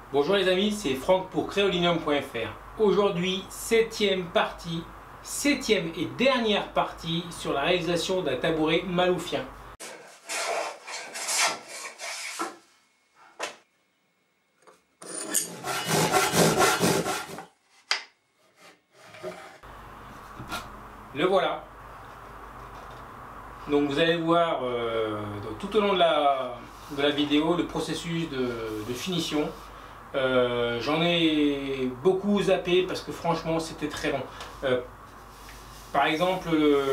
Bonjour les amis, c'est Franck pour Créolinium.fr. Aujourd'hui, septième et dernière partie sur la réalisation d'un tabouret maloufien. Le voilà. Donc vous allez voir tout au long de la vidéo le processus de finition. J'en ai beaucoup zappé parce que franchement c'était très long. Par exemple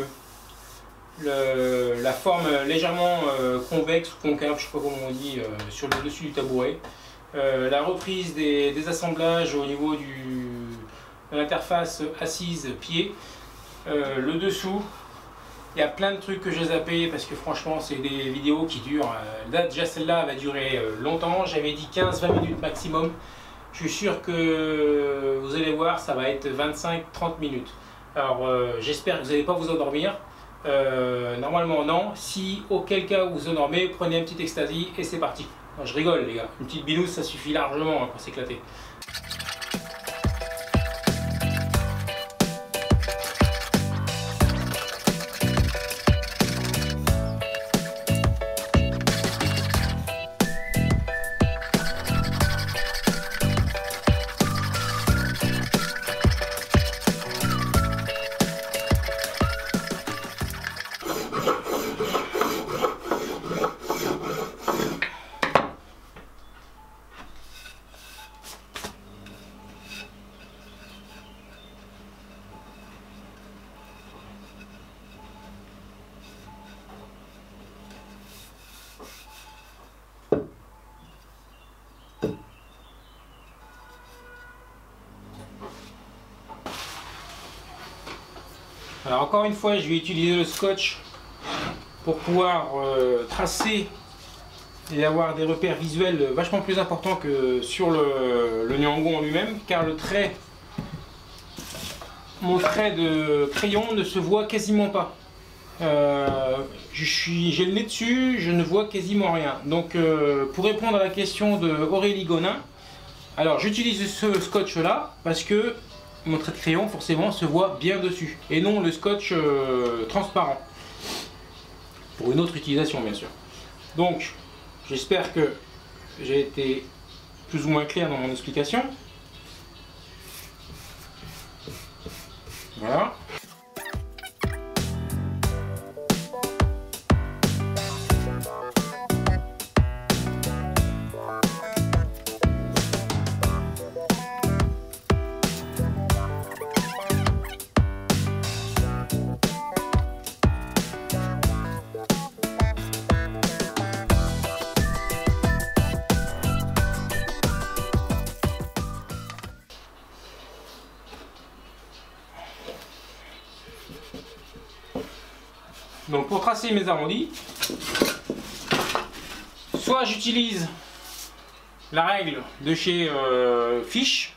la forme légèrement convexe ou concave, je sais pas comment on dit, sur le dessus du tabouret. La reprise des assemblages au niveau de l'interface assise pied. Le dessous. Il y a plein de trucs que j'ai zappé parce que franchement c'est des vidéos qui durent, là déjà celle-là va durer longtemps, j'avais dit 15-20 minutes maximum, je suis sûr que vous allez voir ça va être 25-30 minutes. Alors j'espère que vous n'allez pas vous endormir, normalement non, si auquel cas vous vous endormez, prenez un petit ecstasy et c'est parti. Non, je rigole les gars, une petite binouse ça suffit largement pour s'éclater. Alors encore une fois, je vais utiliser le scotch pour pouvoir tracer et avoir des repères visuels vachement plus importants que sur le Niangon en lui-même, car mon trait de crayon ne se voit quasiment pas. J'ai le nez dessus, je ne vois quasiment rien. Donc pour répondre à la question de Aurélie Gonin, alors j'utilise ce scotch là parce que mon trait de crayon forcément se voit bien dessus et non le scotch transparent pour une autre utilisation bien sûr. Donc j'espère que j'ai été plus ou moins clair dans mon explication. Voilà. Donc pour tracer mes arrondis, soit j'utilise la règle de chez Fiche.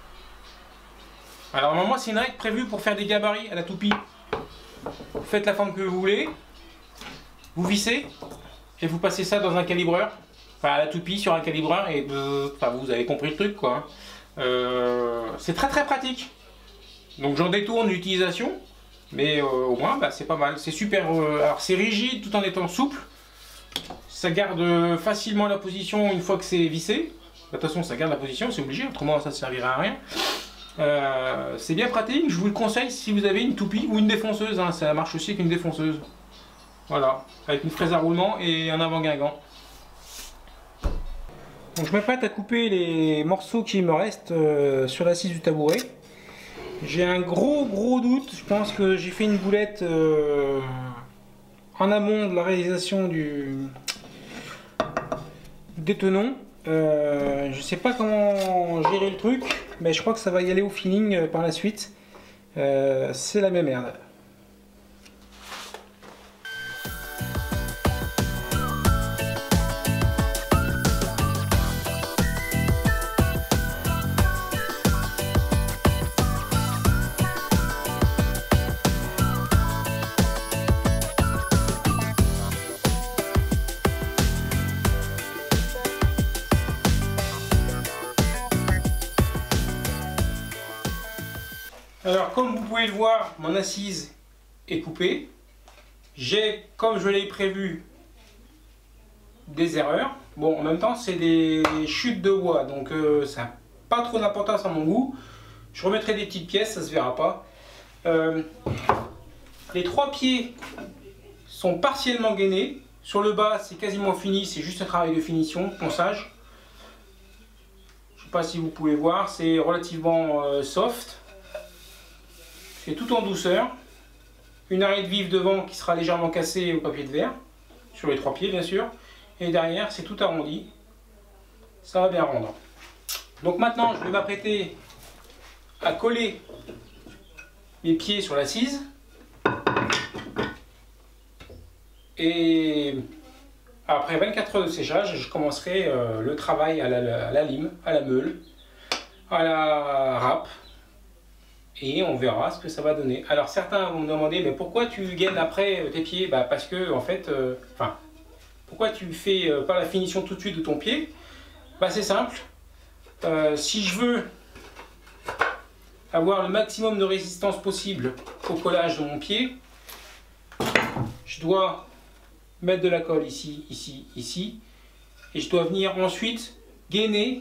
Alors normalement c'est une règle prévue pour faire des gabarits à la toupie. Vous faites la forme que vous voulez, vous vissez et vous passez ça dans un calibreur, enfin à la toupie sur un calibreur et enfin, vous avez compris le truc quoi. C'est très pratique. Donc j'en détourne l'utilisation. Mais au moins c'est pas mal, c'est super, alors c'est rigide tout en étant souple, ça garde facilement la position une fois que c'est vissé, de toute façon ça garde la position, c'est obligé, autrement ça ne servira à rien. C'est bien pratique, je vous le conseille si vous avez une toupie ou une défonceuse, hein, ça marche aussi avec une défonceuse. Voilà, avec une fraise à roulement et un avant-guingant. Donc je m'apprête à couper les morceaux qui me restent sur l'assise du tabouret. J'ai un gros doute, je pense que j'ai fait une boulette en amont de la réalisation des tenons. Je sais pas comment gérer le truc, mais je crois que ça va y aller au feeling par la suite. C'est la même merde. Alors comme vous pouvez le voir, mon assise est coupée. J'ai, comme je l'ai prévu, des erreurs. Bon, en même temps, c'est des chutes de bois, donc ça n'a pas trop d'importance à mon goût. Je remettrai des petites pièces, ça se verra pas. Les 3 pieds sont partiellement gainés. Sur le bas, c'est quasiment fini, c'est juste un travail de finition, ponçage. Je ne sais pas si vous pouvez voir, c'est relativement soft. C'est tout en douceur. Une arête vive devant qui sera légèrement cassée au papier de verre, sur les 3 pieds bien sûr. Et derrière, c'est tout arrondi. Ça va bien rendre. Donc maintenant, je vais m'apprêter à coller mes pieds sur l'assise. Et après 24 heures de séchage, je commencerai le travail à la lime, à la meule, à la râpe. Et on verra ce que ça va donner. Alors certains vont me demander, mais pourquoi tu gaines après tes pieds? Bah parce que en fait, pourquoi tu fais pas la finition tout de suite de ton pied? Bah c'est simple. Si je veux avoir le maximum de résistance possible au collage de mon pied, je dois mettre de la colle ici, ici, ici, et je dois venir ensuite gainer,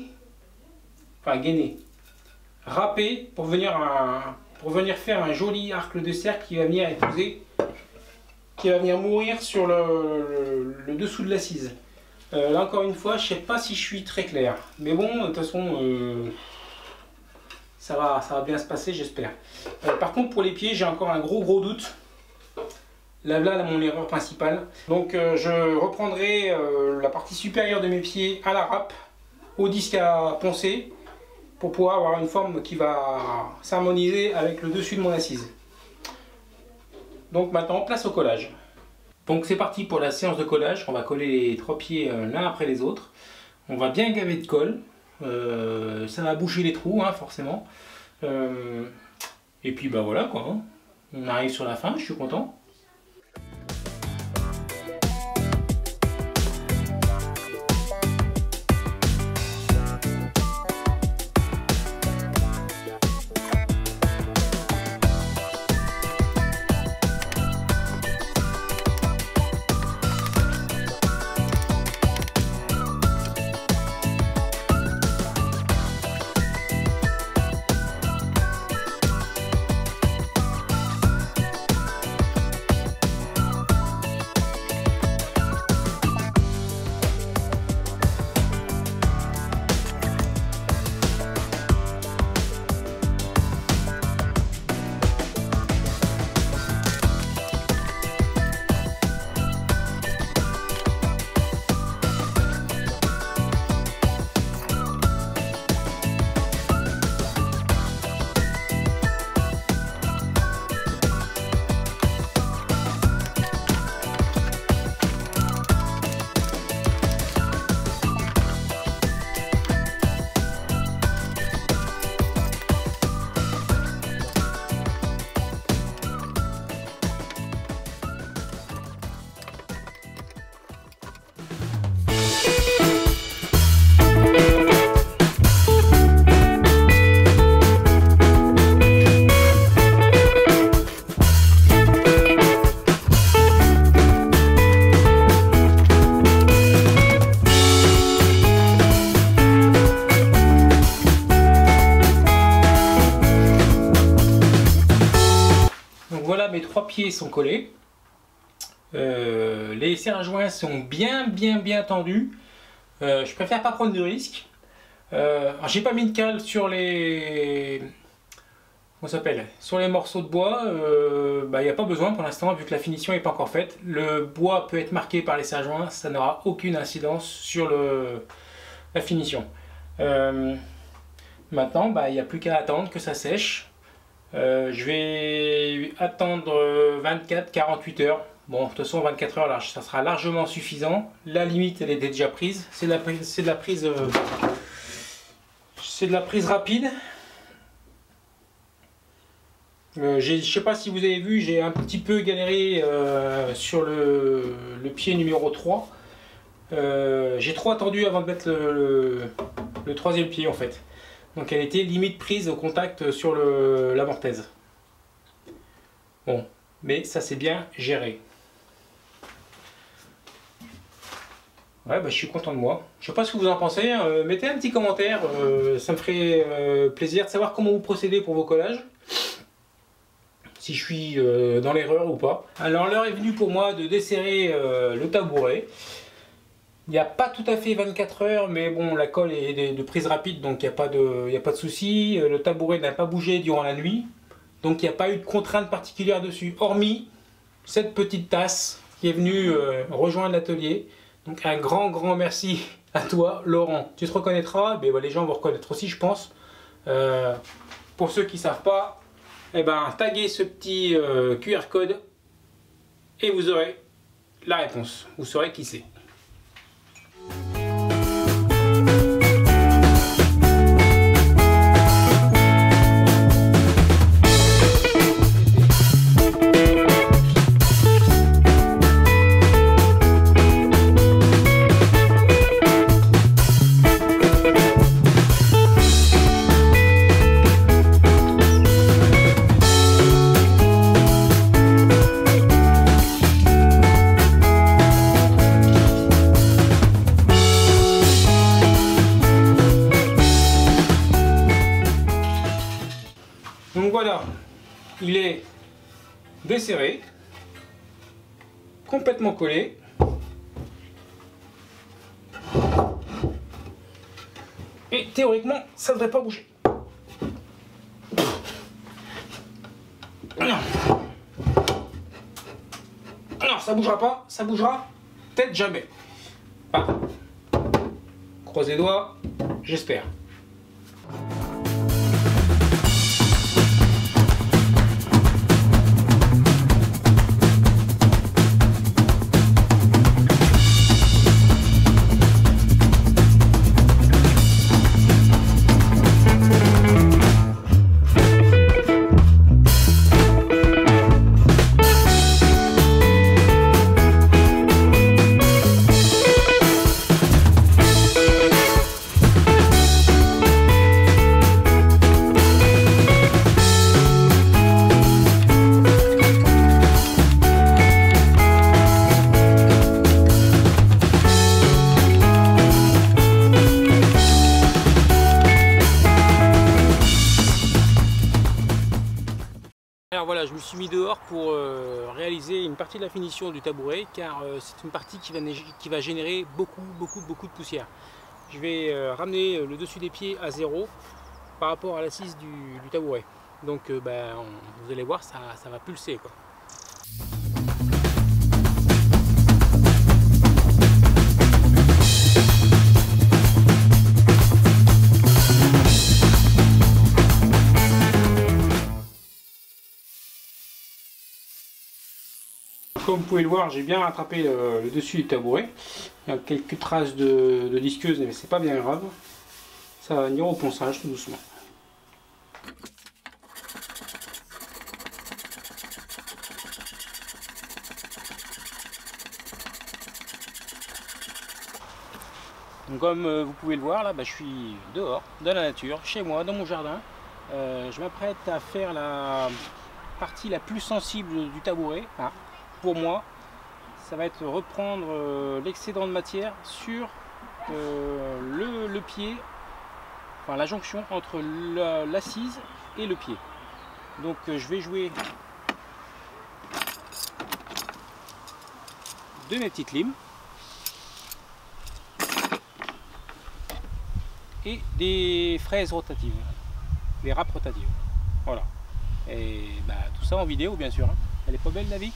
râper pour venir faire un joli arc de cercle qui va venir épouser, qui va venir mourir sur le dessous de l'assise. Là encore une fois, je sais pas si je suis très clair, mais bon, de toute façon, ça va bien se passer, j'espère. Par contre, pour les pieds, j'ai encore un gros doute. Là, mon erreur principale. Donc, je reprendrai la partie supérieure de mes pieds à la râpe, au disque à poncer, pour pouvoir avoir une forme qui va s'harmoniser avec le dessus de mon assise. Donc maintenant, place au collage. Donc c'est parti pour la séance de collage. On va coller les 3 pieds l'un après les autres. On va bien gaver de colle. Ça va boucher les trous, hein, forcément. Et puis bah voilà quoi. Hein. On arrive sur la fin, je suis content. Mes 3 pieds sont collés. Les serre-joints sont bien tendus. Je préfère pas prendre de risque. J'ai pas mis de cale sur les sur les morceaux de bois. Il n'y a pas besoin pour l'instant vu que la finition n'est pas encore faite. Le bois peut être marqué par les serre-joints, ça n'aura aucune incidence sur la finition. Maintenant, il n'y a plus qu'à attendre que ça sèche. Je vais attendre 24-48 heures. Bon, de toute façon, 24 heures, là, ça sera largement suffisant. La limite, elle est déjà prise. C'est de la prise rapide. Je sais pas si vous avez vu, j'ai un petit peu galéré sur le pied numéro 3. J'ai trop attendu avant de mettre le 3e pied en fait. Donc elle était limite prise au contact sur la mortaise. Bon, mais ça c'est bien géré. Ouais, bah, je suis content de moi. Je sais pas ce que vous en pensez, hein. Mettez un petit commentaire, ça me ferait plaisir de savoir comment vous procédez pour vos collages. Si je suis dans l'erreur ou pas. Alors l'heure est venue pour moi de desserrer le tabouret. Il n'y a pas tout à fait 24 heures, mais bon, la colle est de prise rapide, donc il n'y a pas de souci. Le tabouret n'a pas bougé durant la nuit, donc il n'y a pas eu de contrainte particulière dessus, hormis cette petite tasse qui est venue rejoindre l'atelier. Donc un grand merci à toi, Laurent. Tu te reconnaîtras, mais les gens vont reconnaître aussi, je pense. Pour ceux qui ne savent pas, eh ben, taguez ce petit QR code et vous aurez la réponse. Vous saurez qui c'est. Donc voilà, il est desserré, complètement collé. Et théoriquement, ça ne devrait pas bouger. Non, ça bougera pas, ça bougera peut-être jamais. Ah. Croisez les doigts, j'espère. Alors voilà, je me suis mis dehors pour réaliser une partie de la finition du tabouret, car c'est une partie qui va générer beaucoup de poussière. Je vais ramener le dessus des pieds à 0 par rapport à l'assise du tabouret. Donc vous allez voir, ça va pulser, quoi. Comme vous pouvez le voir, j'ai bien rattrapé le dessus du tabouret. Il y a quelques traces de disqueuse, mais c'est pas bien grave. Ça va venir au ponçage tout doucement. Donc comme vous pouvez le voir, là, je suis dehors, dans la nature, chez moi, dans mon jardin. Je m'apprête à faire la partie la plus sensible du tabouret. Pour moi, ça va être reprendre l'excédent de matière sur le pied, enfin la jonction entre l'assise et le pied. Donc je vais jouer de mes petites limes et des fraises rotatives, des râpes rotatives. Voilà. Et tout ça en vidéo, bien sûr. Elle est pas belle, la vie?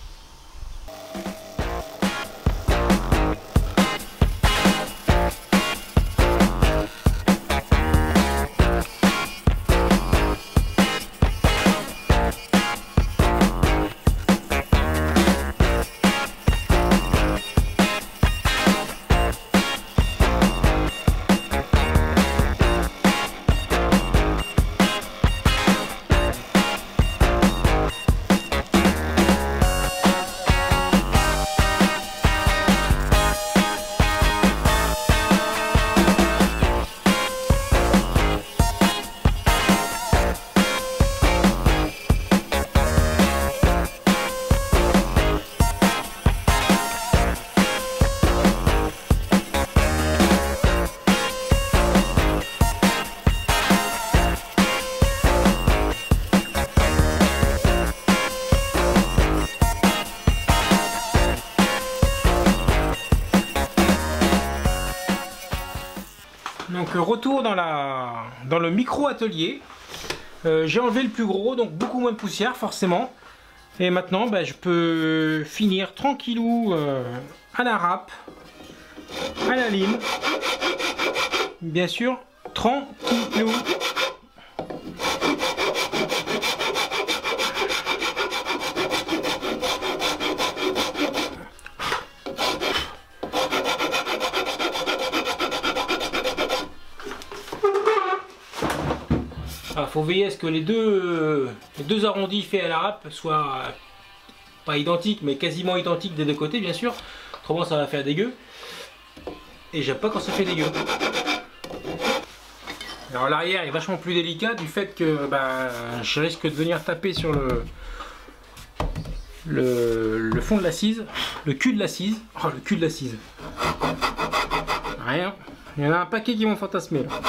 Donc retour dans le micro atelier. J'ai enlevé le plus gros, donc beaucoup moins de poussière forcément. Et maintenant je peux finir tranquillou à la râpe, à la lime. Bien sûr, tranquillou. Faut veiller à ce que les deux arrondis faits à la râpe soient pas identiques, mais quasiment identiques des deux côtés, bien sûr. Autrement, ça va faire dégueu. Et j'aime pas quand ça fait dégueu. Alors l'arrière est vachement plus délicat du fait que je risque de venir taper sur le fond de l'assise, le cul de l'assise. Oh, le cul de l'assise. Rien. Il y en a un paquet qui vont fantasmer là.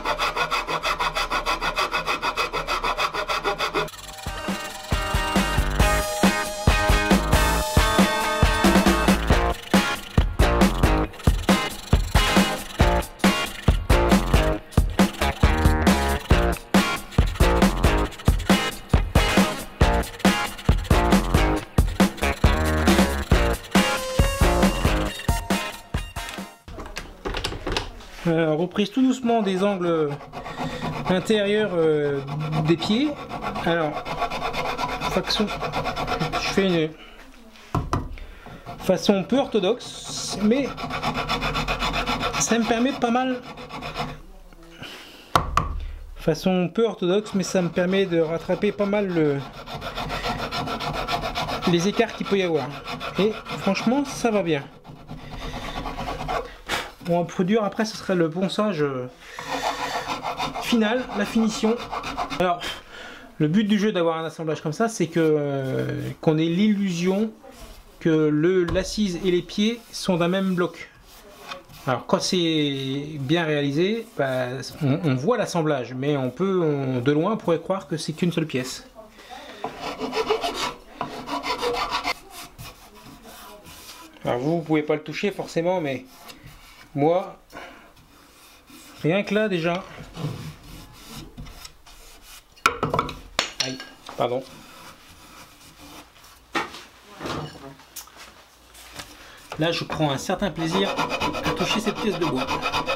Reprise tout doucement des angles intérieurs des pieds. Alors, je fais une façon peu orthodoxe, mais ça me permet pas mal. Façon peu orthodoxe, mais ça me permet de rattraper pas mal les écarts qu'il peut y avoir. Et franchement, ça va bien. Bon, un peu dur après, ce serait le ponçage final, la finition. Alors, le but du jeu d'avoir un assemblage comme ça, c'est qu'on ait l'illusion que l'assise et les pieds sont d'un même bloc. Alors, quand c'est bien réalisé, on voit l'assemblage, mais de loin, on pourrait croire que c'est qu'une seule pièce. Alors, vous pouvez pas le toucher forcément, mais moi, rien que là déjà. Aïe, pardon. Là, je prends un certain plaisir à toucher cette pièce de bois.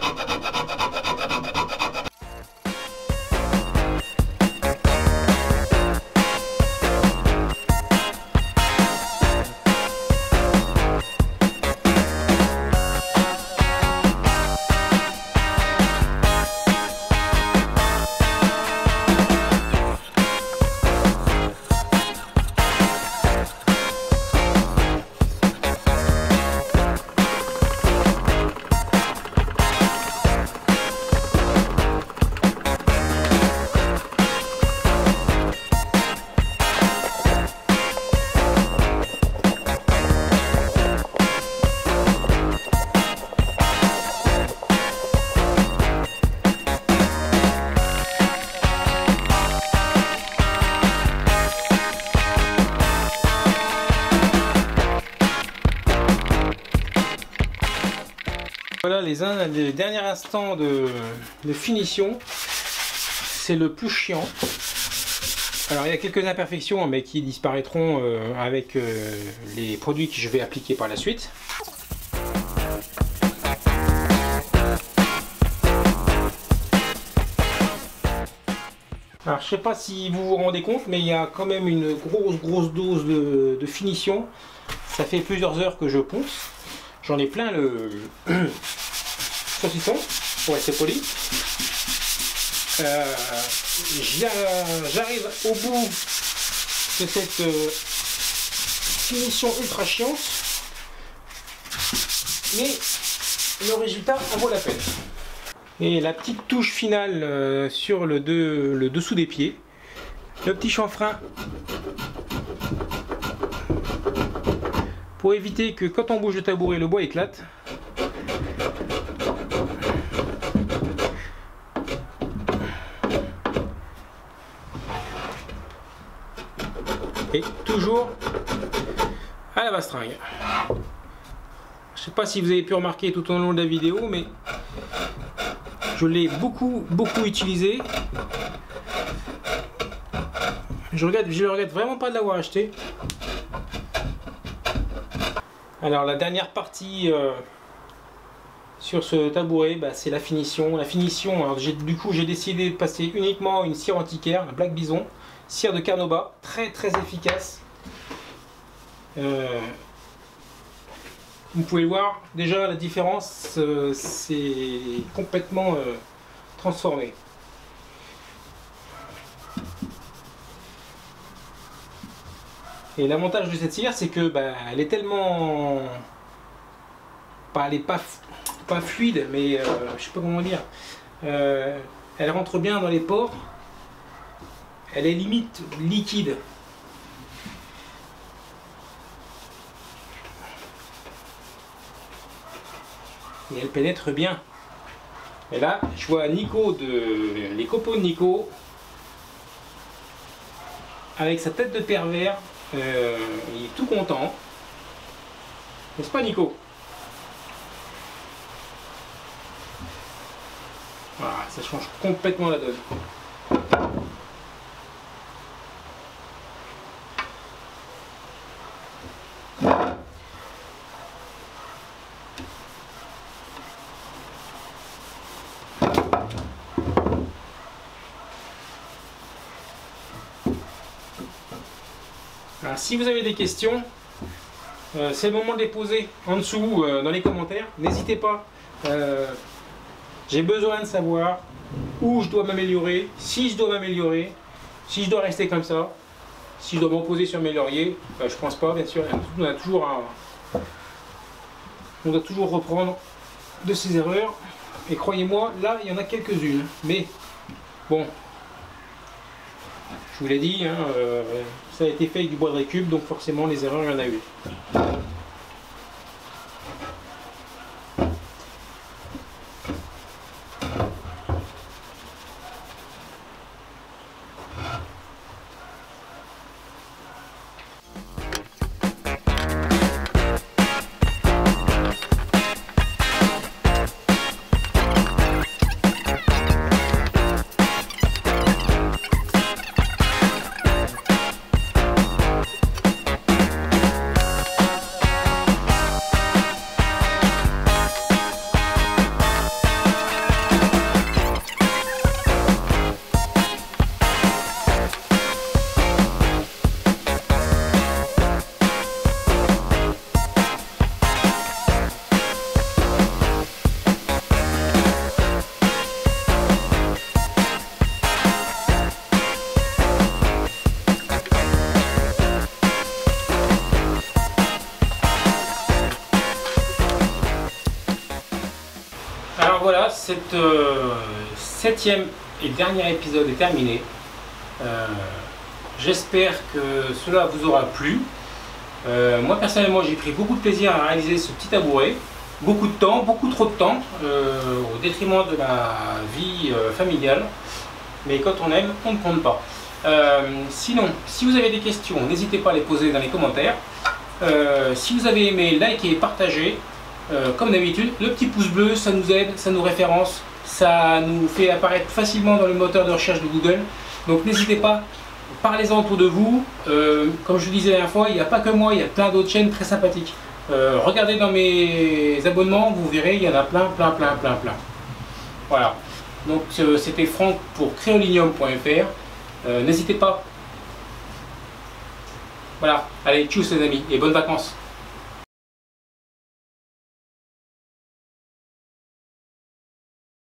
Voilà les derniers instants de finition. C'est le plus chiant. Alors il y a quelques imperfections mais qui disparaîtront avec les produits que je vais appliquer par la suite. Alors je sais pas si vous vous rendez compte, mais il y a quand même une grosse dose de finition. Ça fait plusieurs heures que je ponce. J'en ai plein le saucisson, pour être poli. J'arrive au bout de cette finition ultra chiante, mais le résultat en vaut la peine. Et la petite touche finale sur le dessous des pieds, le petit chanfrein pour éviter que quand on bouge le tabouret, le bois éclate. Et toujours à la bastringue. Je sais pas si vous avez pu remarquer tout au long de la vidéo, mais Je l'ai beaucoup utilisé. Je le regrette vraiment pas de l'avoir acheté. Alors la dernière partie sur ce tabouret, bah, c'est la finition. La finition, alors, du coup j'ai décidé de passer uniquement une cire antiquaire, la Black Bison, cire de Carnauba, très efficace. Vous pouvez voir déjà la différence, c'est complètement transformé. Et l'avantage de cette cire, c'est que bah, elle est tellement, elle n'est pas fluide, mais je sais pas comment dire. Elle rentre bien dans les pores. Elle est limite liquide. Et elle pénètre bien. Et là, je vois Nico les copeaux de Nico avec sa tête de pervers. Il est tout content. N'est-ce pas, Nico? Voilà, ça change complètement la donne. Alors, si vous avez des questions, c'est le moment de les poser en dessous dans les commentaires. N'hésitez pas. J'ai besoin de savoir où je dois m'améliorer, si je dois m'améliorer, si je dois rester comme ça, si je dois m'opposer sur mes lauriers. Je pense pas, bien sûr. On doit toujours reprendre de ses erreurs. Et croyez-moi, là, il y en a quelques-unes. Mais bon, je vous l'ai dit, hein, ça a été fait avec du bois de récup, donc forcément les erreurs, il y en a eu. Alors voilà, cette septième et dernier épisode est terminé. J'espère que cela vous aura plu. Moi personnellement j'ai pris beaucoup de plaisir à réaliser ce petit tabouret. Beaucoup de temps, beaucoup trop de temps, au détriment de la vie familiale. Mais quand on aime, on ne compte pas. Sinon, si vous avez des questions, n'hésitez pas à les poser dans les commentaires. Si vous avez aimé, likez et partagez. Comme d'habitude, le petit pouce bleu, ça nous aide, ça nous référence, ça nous fait apparaître facilement dans le moteur de recherche de Google. Donc n'hésitez pas, parlez-en autour de vous. Comme je vous disais la dernière fois, il n'y a pas que moi, il y a plein d'autres chaînes très sympathiques. Regardez dans mes abonnements, vous verrez, il y en a plein. Voilà. Donc c'était Franck pour creolinium.fr. N'hésitez pas. Voilà. Allez, tchuss les amis et bonnes vacances.